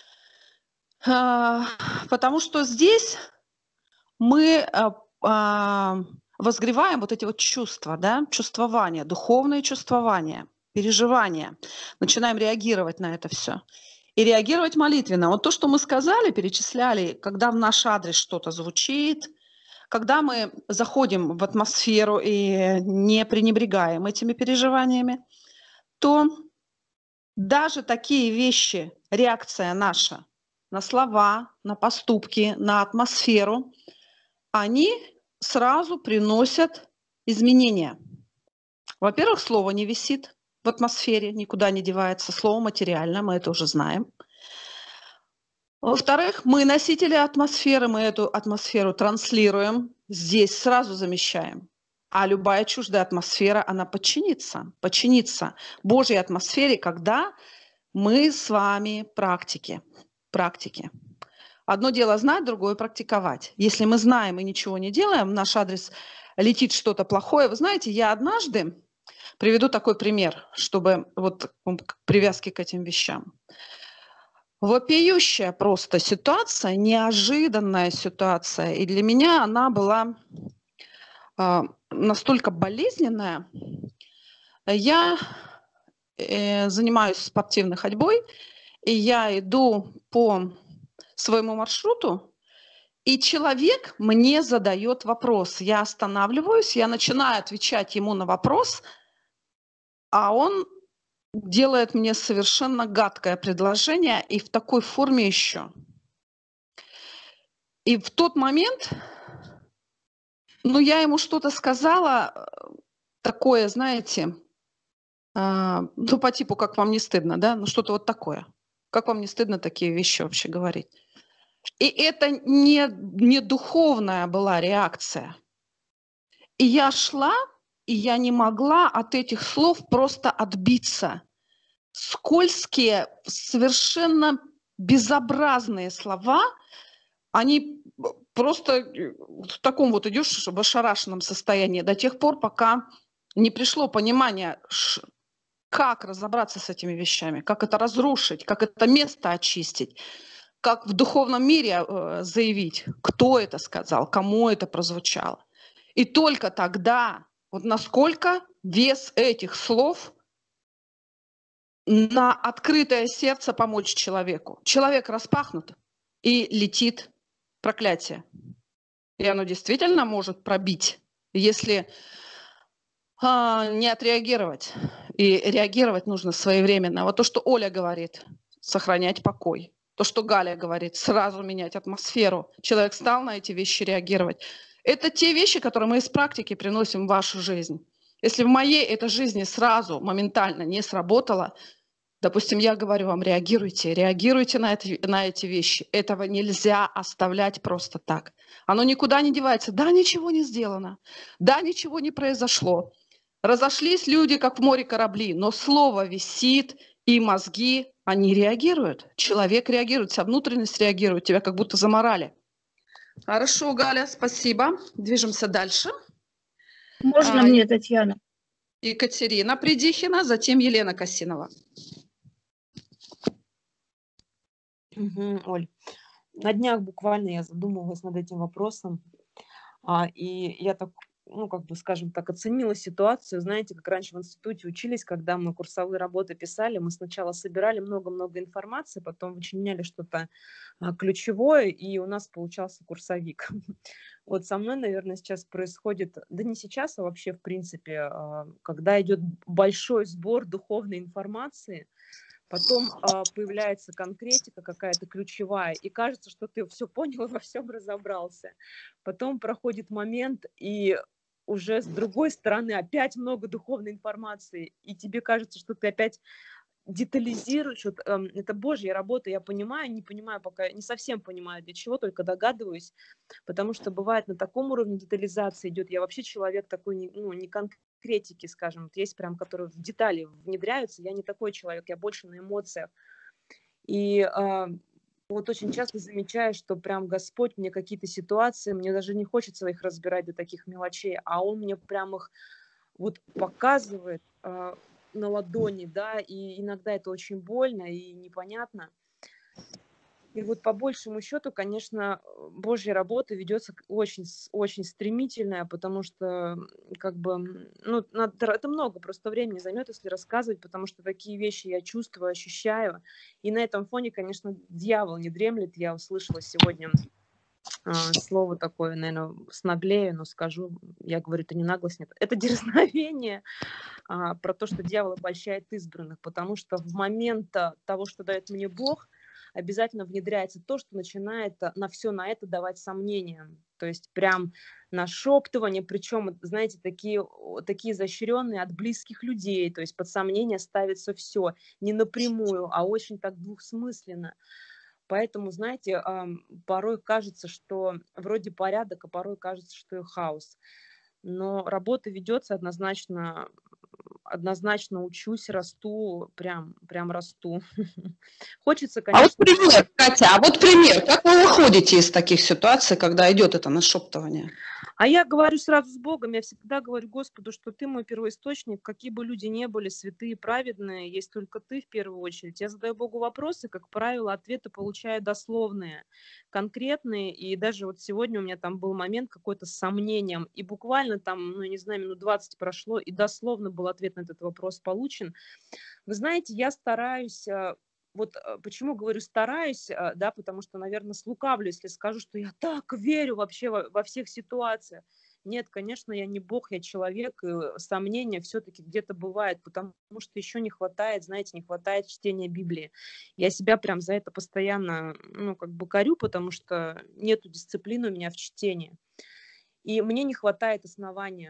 а, потому что здесь мы а, а, возгреваем вот эти вот чувства, да, чувствования, духовные чувствования, переживания, начинаем реагировать на это все. И реагировать молитвенно. Вот то, что мы сказали, перечисляли, когда в наш адрес что-то звучит, когда мы заходим в атмосферу и не пренебрегаем этими переживаниями, то даже такие вещи, реакция наша на слова, на поступки, на атмосферу, они сразу приносят изменения. Во-первых, слово не висит в атмосфере, никуда не девается. Слово материально, мы это уже знаем. Во-вторых, мы носители атмосферы, мы эту атмосферу транслируем, здесь сразу замещаем. А любая чуждая атмосфера, она подчинится, подчинится Божьей атмосфере, когда мы с вами практики, практики. Одно дело знать, другое практиковать. Если мы знаем и ничего не делаем, в наш адрес летит что-то плохое. Вы знаете, я однажды приведу такой пример, чтобы вот к привязке к этим вещам. Вопиющая просто ситуация, неожиданная ситуация. И для меня она была а, настолько болезненная. Я э, занимаюсь спортивной ходьбой, и я иду по своему маршруту, и человек мне задает вопрос. Я останавливаюсь, я начинаю отвечать ему на вопрос, а он делает мне совершенно гадкое предложение, и в такой форме еще. И в тот момент, ну, я ему что-то сказала, э, такое, знаете, а, ну, по типу, как вам не стыдно, да? Ну, что-то вот такое. Как вам не стыдно такие вещи вообще говорить? И это не, не духовная была реакция. И я шла, и я не могла от этих слов просто отбиться. Скользкие, совершенно безобразные слова, они просто в таком вот идешь в ошарашенном состоянии до тех пор, пока не пришло понимание, как разобраться с этими вещами, как это разрушить, как это место очистить, как в духовном мире заявить, кто это сказал, кому это прозвучало. И только тогда, вот насколько вес этих слов на открытое сердце помочь человеку. Человек распахнут, и летит проклятие. И оно действительно может пробить, если а, не отреагировать. И реагировать нужно своевременно. Вот то, что Оля говорит, сохранять покой. То, что Галя говорит, сразу менять атмосферу. Человек стал на эти вещи реагировать. Это те вещи, которые мы из практики приносим в вашу жизнь. Если в моей этой жизни сразу, моментально не сработало, допустим, я говорю вам, реагируйте, реагируйте на, это, на эти вещи. Этого нельзя оставлять просто так. Оно никуда не девается. Да, ничего не сделано. Да, ничего не произошло. Разошлись люди, как в море корабли, но слово висит, и мозги, они реагируют. Человек реагирует, вся внутренность реагирует, тебя как будто заморали. Хорошо, Галя, спасибо. Движемся дальше. Можно а, мне, Татьяна? Екатерина Придихина, затем Елена Косинова. Угу, Оль, на днях буквально я задумывалась над этим вопросом, а, и я так, ну, как бы, скажем так, оценила ситуацию. Знаете, как раньше в институте учились, когда мы курсовые работы писали, мы сначала собирали много-много информации, потом вычленяли что-то а, ключевое, и у нас получался курсовик. Вот со мной, наверное, сейчас происходит, да не сейчас, а вообще, в принципе, а, когда идет большой сбор духовной информации, потом а, появляется конкретика какая-то ключевая, и кажется, что ты все понял и во всем разобрался. Потом проходит момент, и уже с другой стороны опять много духовной информации, и тебе кажется, что ты опять детализируешь. Вот, э, это Божья работа, я понимаю, не понимаю пока, не совсем понимаю для чего, только догадываюсь, потому что бывает на таком уровне детализации идет. Я вообще человек такой, не, ну, не конкретики, скажем, вот есть прям, которые в детали внедряются, я не такой человек, я больше на эмоциях. И э, вот очень часто замечаю, что прям Господь мне какие-то ситуации, мне даже не хочется их разбирать до таких мелочей, а Он мне прям их вот показывает э, на ладони, да, и иногда это очень больно и непонятно. И вот по большему счету, конечно, Божья работа ведется очень, очень стремительная, потому что, как бы, ну, надо, это много просто времени займет, если рассказывать, потому что такие вещи я чувствую, ощущаю. И на этом фоне, конечно, дьявол не дремлет. Я услышала сегодня э, слово такое, наверное, снаглею, но скажу, я говорю, это не наглость, нет, это дерзновение, э, про то, что дьявол обольщает избранных, потому что в момент того, что дает мне Бог, обязательно внедряется то, что начинает на все на это давать сомнения. То есть прям нашептывание, причем, знаете, такие, такие изощренные от близких людей, то есть под сомнение ставится все, не напрямую, а очень так двухсмысленно. Поэтому, знаете, порой кажется, что вроде порядок, а порой кажется, что и хаос. Но работа ведется однозначно, однозначно учусь, расту, прям, прям расту. Хочется, конечно... А вот пример, Катя, а вот пример, как вы выходите из таких ситуаций, когда идет это нашептывание? А я говорю сразу с Богом, я всегда говорю Господу, что Ты мой первоисточник, какие бы люди ни были, святые, праведные, есть только Ты в первую очередь. Я задаю Богу вопросы, как правило, ответы получаю дословные, конкретные, и даже вот сегодня у меня там был момент какой-то с сомнением, и буквально там, ну, не знаю, минут двадцать прошло, и дословно был ответ на этот вопрос получен. Вы знаете, я стараюсь... Вот почему говорю стараюсь, да, потому что, наверное, слукавлю, если скажу, что я так верю вообще во, во всех ситуациях. Нет, конечно, я не Бог, я человек, и сомнения все-таки где-то бывают, потому что еще не хватает, знаете, не хватает чтения Библии. Я себя прям за это постоянно, ну, как бы корю, потому что нету дисциплины у меня в чтении. И мне не хватает основания.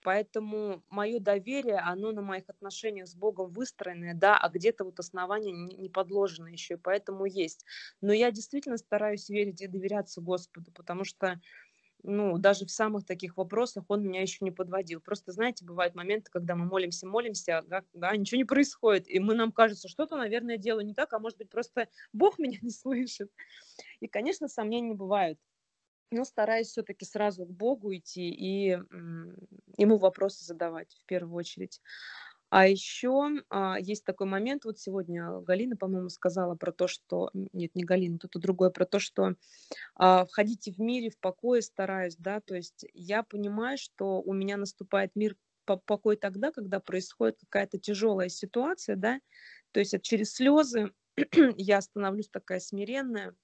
Поэтому мое доверие, оно на моих отношениях с Богом выстроенное, да, а где-то вот основания не не подложено еще, и поэтому есть. Но я действительно стараюсь верить и доверяться Господу, потому что, ну, даже в самых таких вопросах Он меня еще не подводил. Просто, знаете, бывают моменты, когда мы молимся, молимся, а га- да, ничего не происходит, и мы, нам кажется, что-то, наверное, делаю не так, а может быть, просто Бог меня не слышит. И, конечно, сомнений бывают. Но стараюсь все-таки сразу к Богу идти и м, ему вопросы задавать в первую очередь. А еще а, есть такой момент, вот сегодня Галина, по-моему, сказала про то, что... Нет, не Галина, тут другое, про то, что а, входите в мире, в покое стараюсь, да, то есть я понимаю, что у меня наступает мир, по- покой тогда, когда происходит какая-то тяжелая ситуация, да, то есть это через слезы я становлюсь такая смиренная,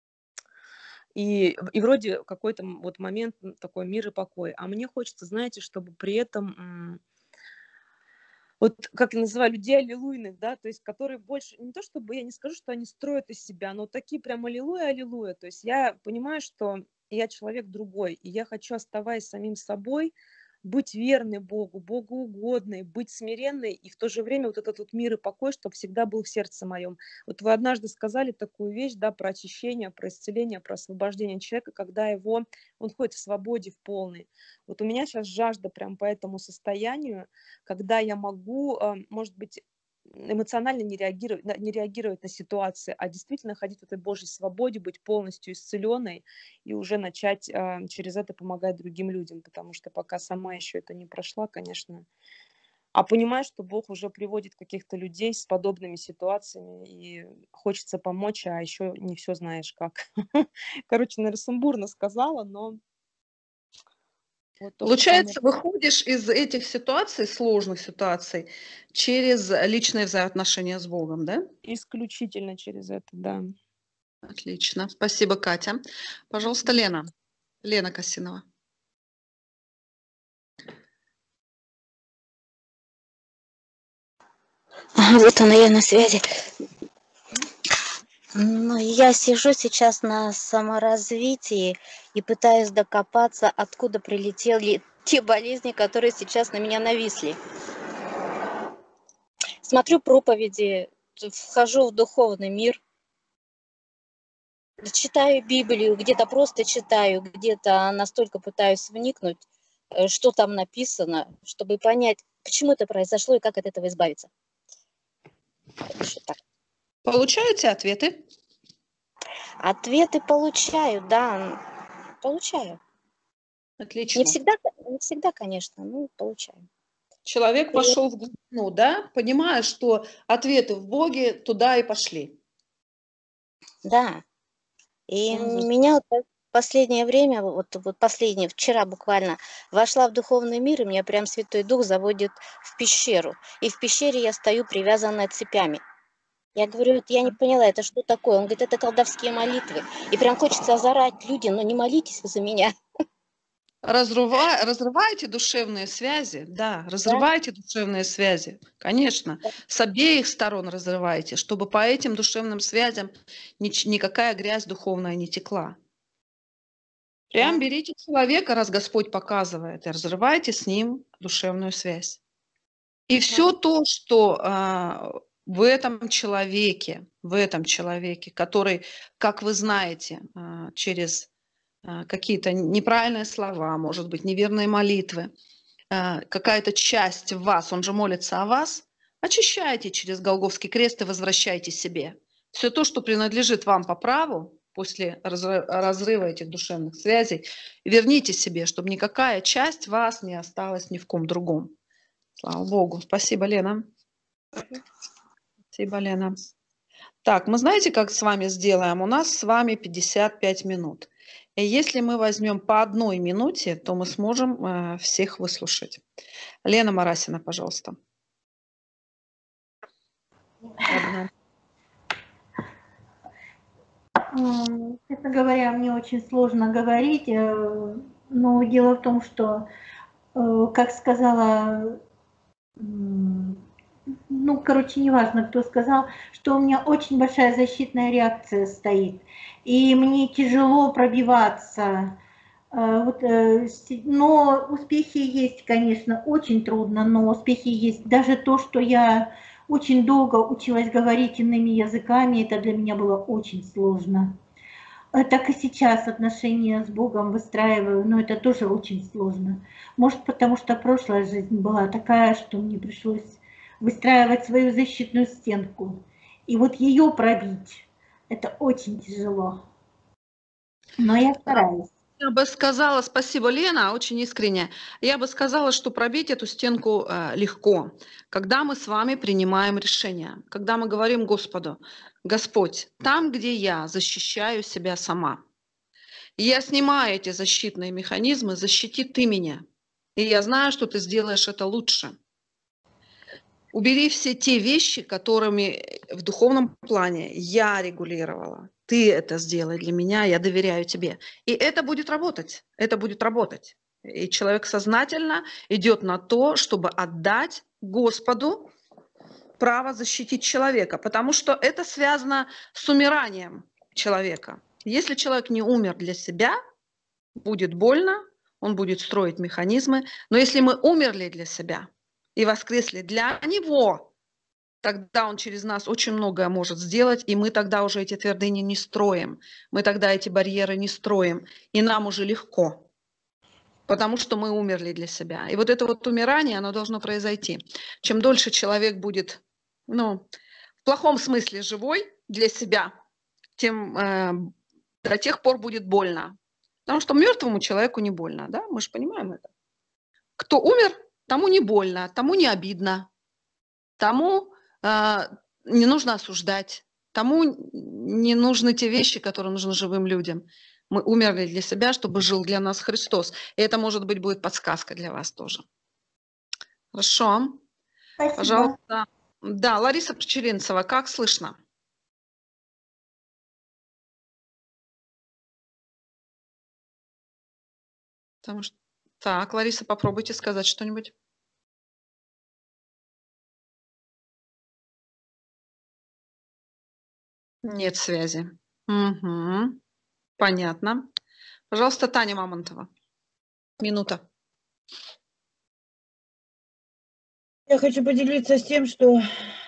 и, и вроде какой-то м- вот момент м, такой мир и покой. А мне хочется, знаете, чтобы при этом, м, вот как я называю, людей аллилуйных, да, то есть которые больше, не то чтобы, я не скажу, что они строят из себя, но такие прям аллилуйя, аллилуйя. То есть я понимаю, что я человек другой, и я хочу, оставаясь самим собой, быть верной Богу, богоугодной, быть смиренной, и в то же время вот этот вот мир и покой, чтобы всегда был в сердце моем. Вот вы однажды сказали такую вещь, да, про очищение, про исцеление, про освобождение человека, когда его, он ходит в свободе в полной. Вот у меня сейчас жажда прям по этому состоянию, когда я могу, э, может быть, эмоционально не реагировать, на- не реагировать на ситуации, а действительно ходить в этой Божьей свободе, быть полностью исцеленной и уже начать э, через это помогать другим людям, потому что пока сама еще это не прошла, конечно. А понимаю, что Бог уже приводит каких-то людей с подобными ситуациями, и хочется помочь, а еще не все знаешь как. Короче, наверное, сумбурно сказала, но вот то, что ко мне Получается, выходишь из этих ситуаций, сложных ситуаций, через личные взаимоотношения с Богом, да? исключительно через это, да. Отлично. Спасибо, Катя. Пожалуйста, Лена. Лена Косинова. Ага, вот она, я на связи. Ну, я сижу сейчас на саморазвитии и пытаюсь докопаться, откуда прилетели те болезни, которые сейчас на меня нависли. Смотрю проповеди, вхожу в духовный мир, читаю Библию, где-то просто читаю, где-то настолько пытаюсь вникнуть, э, что там написано, чтобы понять, почему это произошло и как от этого избавиться. Что так. Получаете ответы? Ответы получаю, да, получаю. Отлично. Не всегда, не всегда, конечно, но получаю. Человек И, пошел в глубину, да, понимая, что ответы в Боге туда и пошли. да, и Мгм. меня вот по- последнее время, вот, вот последнее, вчера буквально, вошла в духовный мир, и меня прям Святой Дух заводит в пещеру. И в пещере я стою привязанная цепями. Я говорю, вот я не поняла, это что такое? Он говорит, это колдовские молитвы. И прям хочется озарать люди, но не молитесь вы за меня. Разрыва- разрываете душевные связи? Да, Да, разрывайте душевные связи, конечно. да, С обеих сторон разрывайте, чтобы по этим душевным связям нич- никакая грязь духовная не текла. Прям да. берите человека, раз Господь показывает, и разрывайте с ним душевную связь. И все то, что а, в этом человеке, в этом человеке, который, как вы знаете, а, через а, какие-то неправильные слова, может быть, неверные молитвы, а, какая-то часть в вас, он же молится о вас, очищайте через Голгофский крест и возвращайте себе. Все то, что принадлежит вам по праву, после разры- разрыва этих душевных связей, верните себе, чтобы никакая часть вас не осталась ни в ком другом. Слава Богу. Спасибо, Лена. Спасибо, Лена. Так, мы знаете, как с вами сделаем? У нас с вами пятьдесят пять минут. И если мы возьмем по одной минуте, то мы сможем э, всех выслушать. Лена Марасина, пожалуйста. Одна. М, Честно говоря, мне очень сложно говорить, э, но дело в том, что, э, как сказала, м, ну, короче, неважно, кто сказал, что у меня очень большая защитная реакция стоит, и мне тяжело пробиваться. Э, Вот, но успехи есть, конечно, очень трудно, но успехи есть. Даже то, что я очень долго училась говорить иными языками, это для меня было очень сложно. Так и сейчас отношения с Богом выстраиваю, но это тоже очень сложно. Может, потому что прошлая жизнь была такая, что мне пришлось выстраивать свою защитную стенку. И вот ее пробить, это очень тяжело. Но я стараюсь. Я бы сказала, спасибо, Лена, очень искренне. Я бы сказала, что пробить эту стенку э, легко, когда мы с вами принимаем решение, когда мы говорим Господу: Господь, там, где я защищаю себя сама, и я снимаю эти защитные механизмы, защити ты меня. И я знаю, что ты сделаешь это лучше. Убери все те вещи, которыми в духовном плане я регулировала. Ты это сделай для меня, я доверяю тебе. И это будет работать, это будет работать. И человек сознательно идет на то, чтобы отдать Господу право защитить человека, потому что это связано с умиранием человека. Если человек не умер для себя, будет больно, он будет строить механизмы. Но если мы умерли для себя и воскресли для него, тогда он через нас очень многое может сделать, и мы тогда уже эти твердыни не строим, мы тогда эти барьеры не строим, и нам уже легко, потому что мы умерли для себя. И вот это вот умирание, оно должно произойти. Чем дольше человек будет, ну, в плохом смысле живой для себя, тем э, до тех пор будет больно. Потому что мертвому человеку не больно, да? Мы же понимаем это. Кто умер, тому не больно, тому не обидно, тому э, не нужно осуждать, тому не нужны те вещи, которые нужны живым людям. Мы умерли для себя, чтобы жил для нас Христос. И это, может быть, будет подсказка для вас тоже. Хорошо. Спасибо. Пожалуйста. Да, Лариса Пчелинцева, как слышно? Потому что... Так, Лариса, попробуйте сказать что-нибудь. Нет связи. Угу. Понятно. Пожалуйста, Таня Мамонтова. Минута. Я хочу поделиться с тем, что...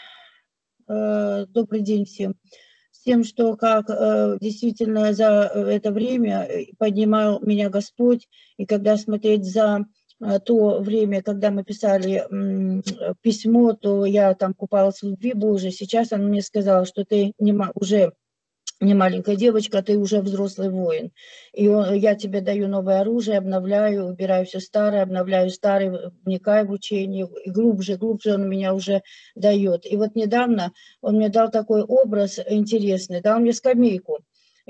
Э, добрый день всем. С тем, что как э, действительно за это время поднимал меня Господь. И когда смотреть за э, то время, когда мы писали э, письмо, то я там купалась в любви Божией. Сейчас он мне сказал, что ты не, уже... не маленькая девочка, ты уже взрослый воин. И он, я тебе даю новое оружие, обновляю, убираю все старое, обновляю старое, вникаю в учение, и глубже, глубже он меня уже дает. И вот недавно он мне дал такой образ интересный, дал мне скамейку.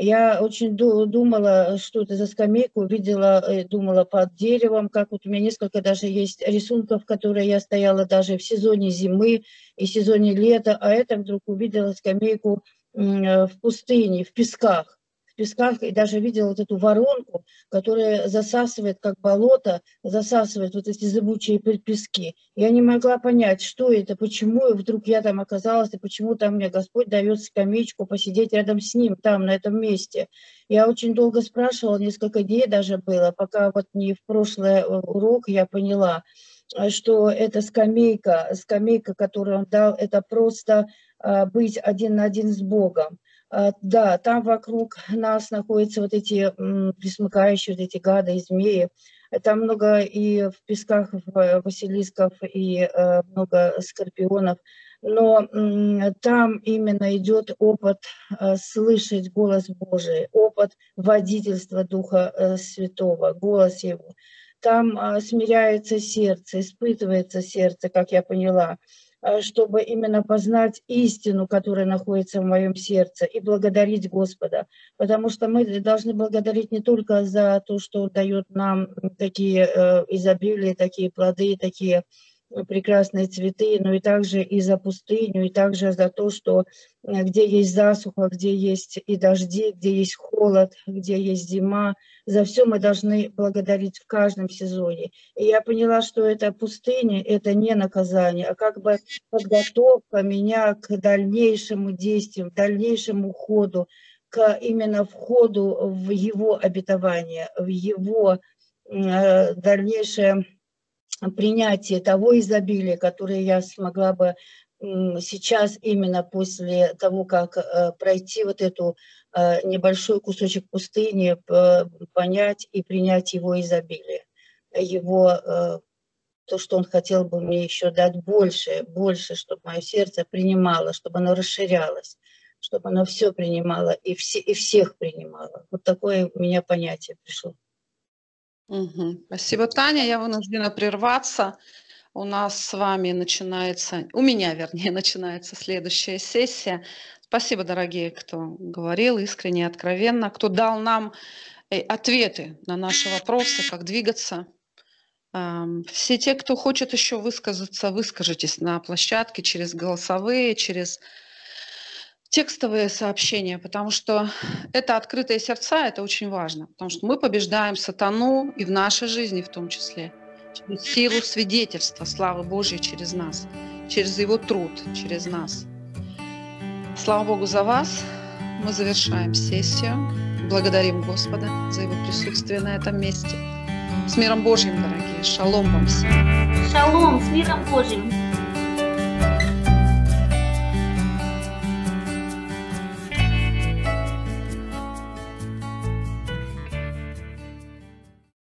Я очень думала, что это за скамейку, видела, думала под деревом, как вот у меня несколько даже есть рисунков, которые я стояла даже в сезоне зимы и сезоне лета, а это вдруг увидела скамейку в пустыне, в песках, в песках, и даже видела вот эту воронку, которая засасывает, как болото, засасывает вот эти зыбучие пески. Я не могла понять, что это, почему вдруг я там оказалась, и почему там мне Господь дает скамеечку посидеть рядом с ним, там, на этом месте. Я очень долго спрашивала, несколько дней даже было, пока вот не в прошлый урок я поняла, что это скамейка, скамейка, которую он дал, это просто быть один на один с Богом. Да, там вокруг нас находятся вот эти присмыкающие, вот эти гады и змеи. Там много и в песках василисков, и много скорпионов. Но там именно идет опыт слышать голос Божий, опыт водительства Духа Святого, голос Его. Там смиряется сердце, испытывается сердце, как я поняла, чтобы именно познать истину, которая находится в моем сердце, и благодарить Господа. Потому что мы должны благодарить не только за то, что дает нам такие э, изобилия, такие плоды, такие прекрасные цветы, но и также и за пустыню, и также за то, что где есть засуха, где есть и дожди, где есть холод, где есть зима, за все мы должны благодарить в каждом сезоне. И я поняла, что это пустыня, это не наказание, а как бы подготовка меня к дальнейшему действию, к дальнейшему ходу, к именно входу в его обетование, в его э, дальнейшее принятие того изобилия, которое я смогла бы сейчас, именно после того, как э, пройти вот эту э, небольшой кусочек пустыни, э, понять и принять его изобилие, его, э, то, что он хотел бы мне еще дать больше, больше, чтобы мое сердце принимало, чтобы оно расширялось, чтобы оно все принимало и, все, и всех принимало. Вот такое у меня понятие пришло. Угу. Спасибо, Таня. Я вынуждена прерваться. У нас с вами начинается, у меня, вернее, начинается следующая сессия. Спасибо, дорогие, кто говорил искренне, откровенно, кто дал нам ответы на наши вопросы, как двигаться. Все те, кто хочет еще высказаться, выскажитесь на площадке через голосовые, через текстовые сообщения, потому что это открытые сердца, это очень важно, потому что мы побеждаем сатану и в нашей жизни в том числе, через силу свидетельства славы Божьей через нас, через его труд, через нас. Слава Богу за вас. Мы завершаем сессию. Благодарим Господа за его присутствие на этом месте. С миром Божьим, дорогие. Шалом вам всем. Шалом, с миром Божьим.